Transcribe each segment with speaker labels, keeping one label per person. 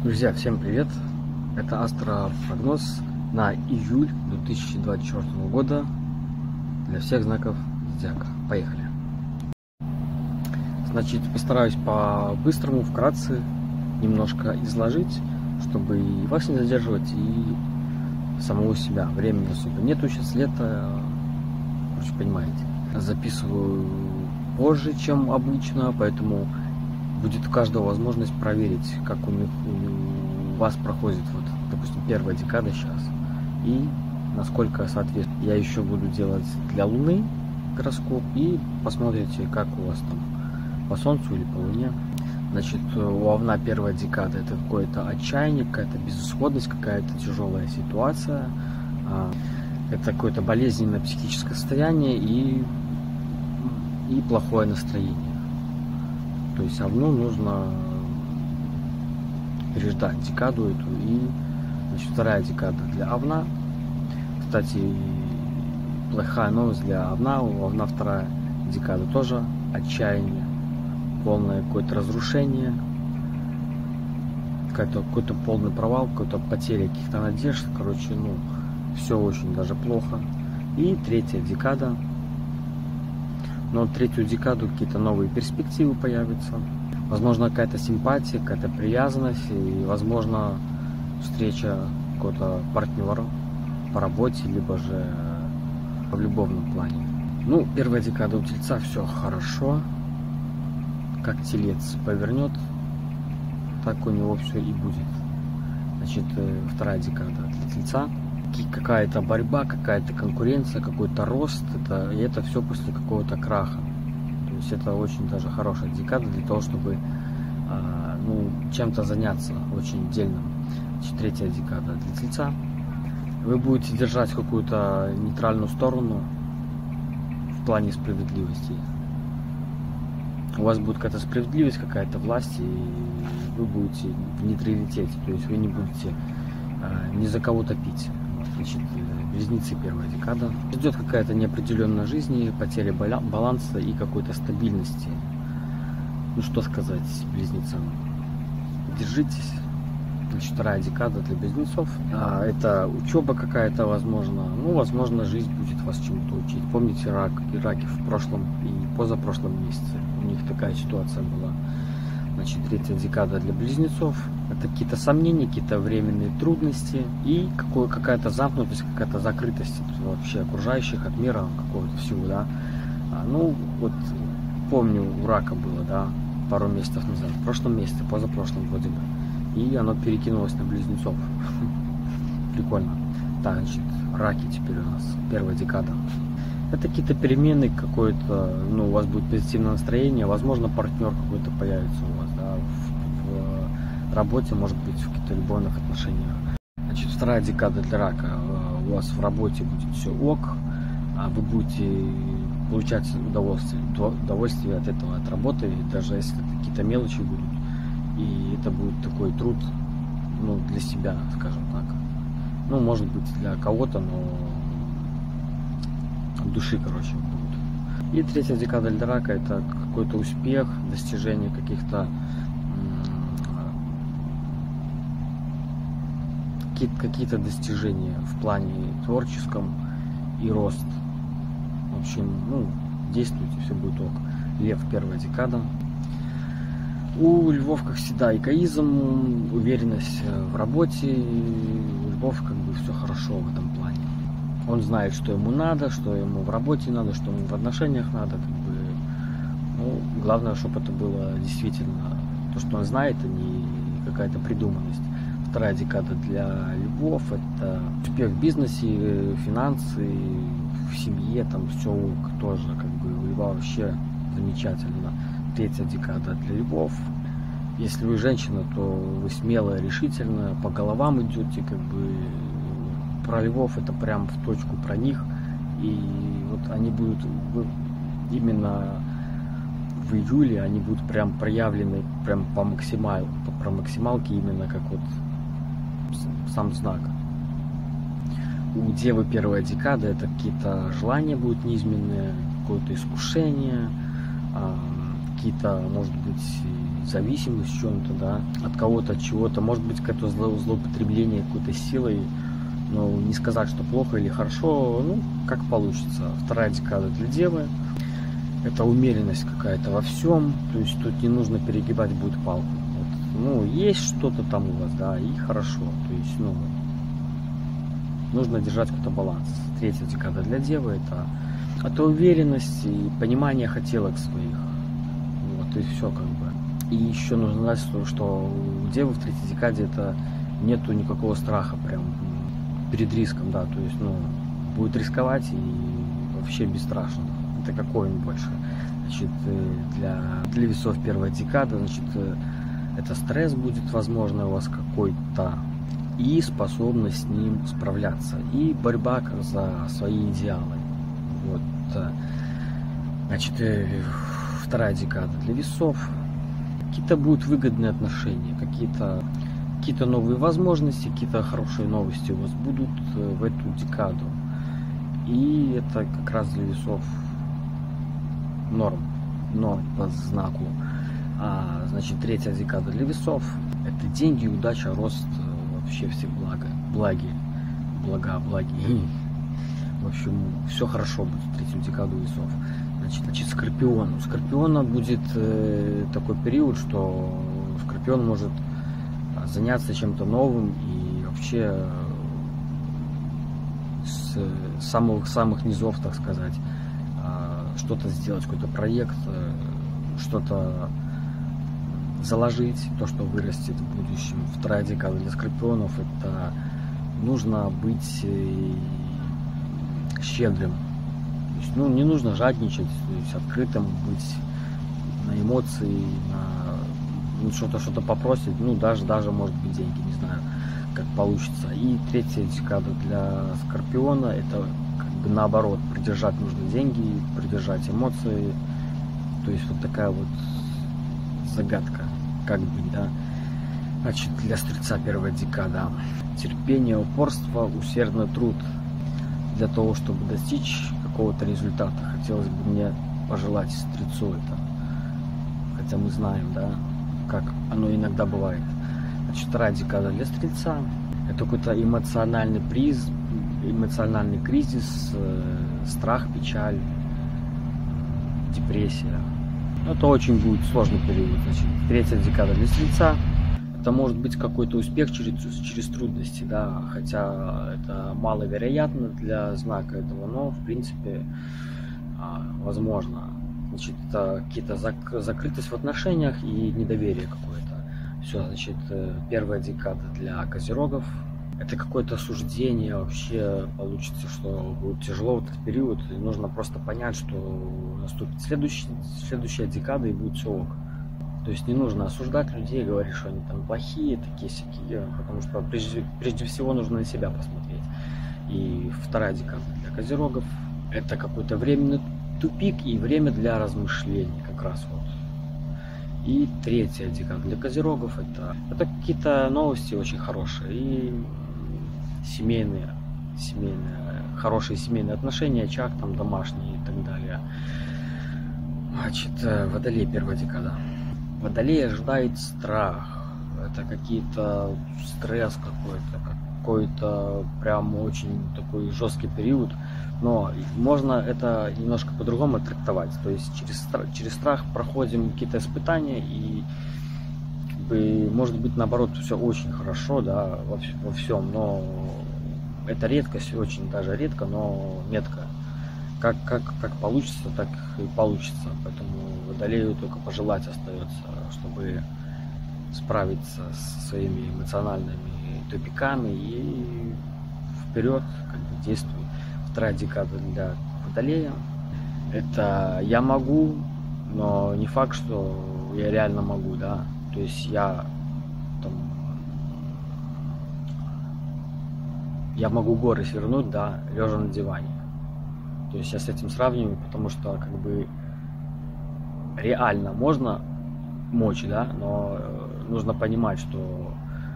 Speaker 1: Друзья, всем привет! Это астропрогноз на июль 2024 года для всех знаков зодиака. Поехали! Значит, постараюсь по-быстрому, вкратце, немножко изложить, чтобы и вас не задерживать, и самого себя. Времени особо нету, сейчас лето, короче, понимаете. Записываю позже, чем обычно, поэтому будет у каждого возможность проверить, как у вас проходит, вот, допустим, первая декада сейчас, и насколько соответствует. Я еще буду делать для Луны гороскоп, и посмотрите, как у вас там по Солнцу или по Луне. Значит, у Овна первая декада — это какое-то отчаяние, какая-то безысходность, какая-то тяжелая ситуация, это какое-то болезненное психическое состояние и плохое настроение. То есть Овну нужно переждать декаду эту. И, значит, вторая декада для Овна. Кстати, плохая новость для Овна. У Овна вторая декада тоже отчаяние, полное какое-то разрушение, какой-то полный провал, какая-то потеря каких-то надежд. Короче, все очень даже плохо. И третья декада. Но третью декаду какие-то новые перспективы появятся. Возможно, какая-то симпатия, какая-то привязанность и, возможно, встреча какого-то партнера по работе, либо же в любовном плане. Первая декада у Тельца — все хорошо. Как Телец повернет, так у него все и будет. Значит, вторая декада для Тельца. Какая-то борьба, какая-то конкуренция, какой-то рост, и это все после какого-то краха. То есть это очень даже хорошая декада для того, чтобы чем-то заняться очень дельным. Значит, третья декада для Тельца. Вы будете держать какую-то нейтральную сторону в плане справедливости. У вас будет какая-то справедливость, какая-то власть, и вы будете в нейтралитете, то есть вы не будете ни за кого топить. Значит, Близнецы первая декада. Ждет какая-то неопределенная жизнь, потеря баланса и какой-то стабильности. Что сказать Близнецам? Держитесь. Значит, вторая декада для Близнецов. Это учеба какая-то, возможно. Возможно, жизнь будет вас чему-то учить. Помните раки в прошлом и позапрошлом месяце? У них такая ситуация была. Значит, третья декада для Близнецов. Это какие-то сомнения, какие-то временные трудности и какая-то замкнутость, какая-то закрытость вообще окружающих, от мира какого-то всего, да. Вот помню, у рака было, да, пару месяцев назад, в прошлом месяце, позапрошлом вроде бы, и оно перекинулось на Близнецов. Прикольно. Так, значит, раки теперь у нас, первая декада. Это какие-то перемены, какое-то, у вас будет позитивное настроение, возможно, партнер какой-то появится у вас, да, в работе, может быть, в каких-то любовных отношениях. Значит, вторая декада для рака. У вас в работе будет все ок, вы будете получать удовольствие от этого, от работы, даже если какие-то мелочи будут, и это будет такой труд, для себя, скажем так. Может быть, для кого-то, но от души, короче, будет. И третья декада для рака — это какой-то успех, достижение какие-то достижения в плане творческом и рост. В общем, действуйте, все будет ок. Лев первая декада. У львов, как всегда, эгоизм, уверенность в работе. У львов все хорошо в этом плане. Он знает, что ему надо, что ему в работе надо, что ему в отношениях надо. Главное, чтобы это было действительно то, что он знает, а не какая-то придуманность. Вторая декада для львов — это успех в бизнесе, финансы, в семье, там все тоже у льва вообще замечательно. Третья декада для львов. Если вы женщина, то вы смелая, решительная, по головам идете, про львов это прям в точку про них. И вот они будут именно в июле, они будут прям проявлены прям по максималке, именно как сам знак. У Девы первая декада — это какие-то желания будут неизменные, какое-то искушение, какие-то, может быть, зависимость в чем-то, да, от кого-то, от чего-то, может быть, какое-то злоупотребление какой-то силой, но не сказать, что плохо или хорошо, ну, как получится. Вторая декада для Девы — это умеренность какая-то во всем, то есть тут не нужно перегибать будет палку. Вот. Ну, есть что-то там у вас, да, и хорошо, то есть, ну, нужно держать какой-то баланс. Третья декада для Девы — это уверенность и понимание хотелок своих. Вот, и все как бы. И еще нужно знать, что у Девы в третьей декаде это нету никакого страха прям перед риском, да, то есть, ну, будет рисковать и вообще бесстрашно. Это какой он больше? Значит, для весов первая декада, значит, это стресс будет, возможно, у вас какой-то, и способность с ним справляться, и борьба за свои идеалы. Вот. Значит, вторая декада для весов. Какие-то будут выгодные отношения, какие-то новые возможности, какие-то хорошие новости у вас будут в эту декаду. И это как раз для весов норм по знаку. Значит, третья декада для весов — это деньги, удача, рост, вообще все благи. В общем, все хорошо будет в третью декаду весов. Значит, Скорпион. У Скорпиона будет такой период, что Скорпион может заняться чем-то новым и вообще с самых низов, так сказать, что-то сделать, какой-то проект, что-то заложить, то, что вырастет в будущем. Вторая декада для Скорпионов — это нужно быть щедрым. То есть, ну, не нужно жадничать, то есть открытым быть на эмоции, на что-то попросить, ну, даже может быть деньги, не знаю, как получится. И третья декада для Скорпиона — это как бы наоборот, придержать нужно деньги, придержать эмоции. То есть вот такая вот загадка, как быть, да. Значит, для Стрельца первая декада: терпение, упорство, усердный труд для того, чтобы достичь какого-то результата. Хотелось бы мне пожелать Стрельцу это, хотя мы знаем, да, как оно иногда бывает. Значит, вторая декада для Стрельца — это какой-то эмоциональный кризис, страх, печаль, депрессия. Это очень будет сложный период. Значит, третья декада для Стрельца — это может быть какой-то успех через трудности, да, хотя это маловероятно для знака этого, но в принципе возможно. Значит, это какие-то закрытость в отношениях и недоверие какое-то. Все, значит, первая декада для Козерогов — это какое-то суждение, вообще получится, что будет тяжело в этот период, и нужно просто понять, что наступит следующая декада и будет все ок. То есть не нужно осуждать людей, говорить, что они там плохие, такие-сякие, потому что прежде всего нужно на себя посмотреть. И вторая декада для Козерогов — это какой-то временный тупик и время для размышлений как раз вот. И третья декада для Козерогов — это какие-то новости очень хорошие и семейные, хорошие семейные отношения, очаг там домашний и так далее. Значит, Водолей первая декада. Водолей ожидает страх. Это какие-то стресс какой-то прям очень такой жесткий период. Но можно это немножко по-другому трактовать. То есть через страх проходим какие-то испытания, и как бы, может быть, наоборот, все очень хорошо, да, во всем, но это редкость, очень даже редко, но метко. Как получится, так и получится. Поэтому Водолею только пожелать остается, чтобы справиться со своими эмоциональными тупиками и вперед, как бы, действуй. Вторая декада для Водолея — это я могу, но не факт, что я реально могу, да. То есть я могу горы свернуть, да, лежа на диване. То есть я с этим сравниваю, потому что как бы реально можно мочь, да, но нужно понимать, что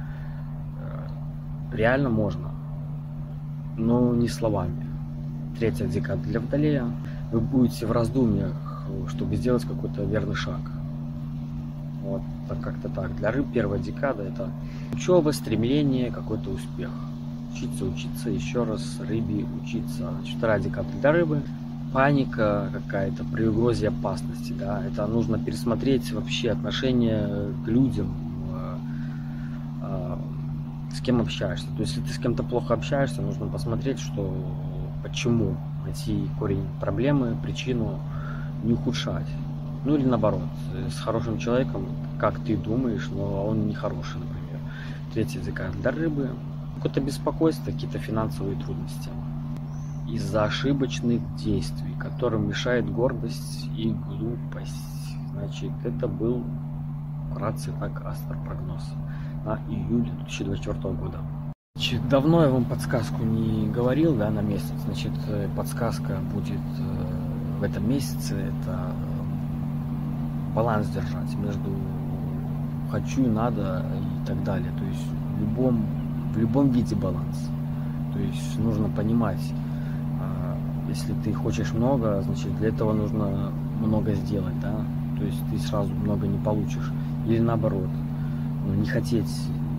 Speaker 1: реально можно, но не словами. Третья декада для Водолея. Вы будете в раздумьях, чтобы сделать какой-то верный шаг. Вот. как-то так. Для рыб первая декада это учеба, стремление, какой-то успех. Учиться, еще раз рыбе учиться. Значит, вторая декада для рыбы. Паника какая-то при угрозе опасности, да, это нужно пересмотреть вообще отношение к людям, с кем общаешься. То есть, если ты с кем-то плохо общаешься, нужно посмотреть, что почему, найти корень проблемы, причину, не ухудшать. Ну или наоборот, с хорошим человеком, как ты думаешь, но он не хороший, например. Третья декада для рыбы. Какое-то беспокойство, какие-то финансовые трудности. Из-за ошибочных действий, которым мешает гордость и глупость. Значит, это был вкратце так астропрогноз на июль 2024 года. Значит, давно я вам подсказку не говорил, да, на месяц. Значит, подсказка будет в этом месяце. Это баланс держать между хочу и надо и так далее. То есть в любом виде баланс. То есть нужно понимать, если ты хочешь много, значит для этого нужно много сделать, да. То есть ты сразу много не получишь. Или наоборот, не хотеть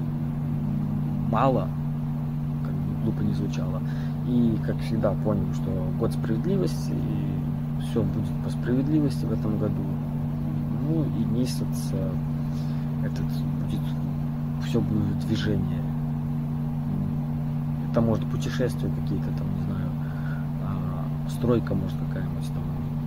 Speaker 1: мало, как бы глупо не звучало. И, как всегда, понял, что год справедливости, и все будет по справедливости в этом году. Ну и месяц этот будет, все будет движение. Это может путешествия какие-то там, не знаю, стройка может какая-нибудь там,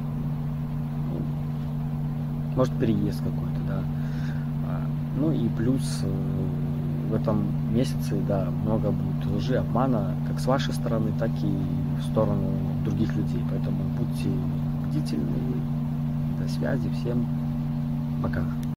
Speaker 1: ну, может переезд какой-то, да. Ну и плюс в этом месяце, да, много будет лжи, обмана, как с вашей стороны, так и в сторону других людей. Поэтому будьте бдительны. До связи, всем пока.